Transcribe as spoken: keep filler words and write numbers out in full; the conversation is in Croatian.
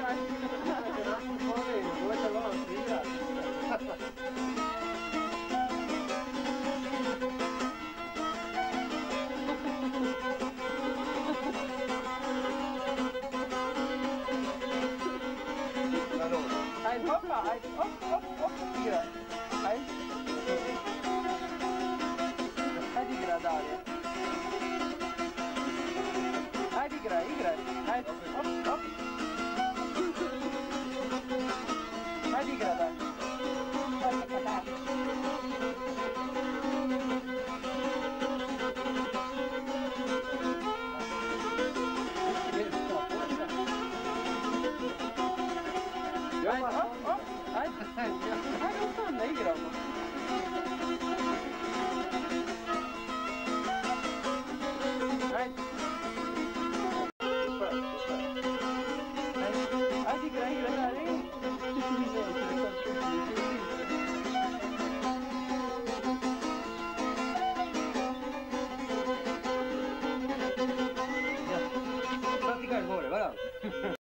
Ajde, hoppa, ajde, hop, hop, hop, igra. Ajde. Ajde igra dalje. Ajde igraj, igraj. Ajde, hop, hop. Ajde igra dalje. Ajde, hop, hop, ajde, ajde, ostane, ne igramo. Ajde. Ajde, igra, igra, dalje. Praticar gore, bravo.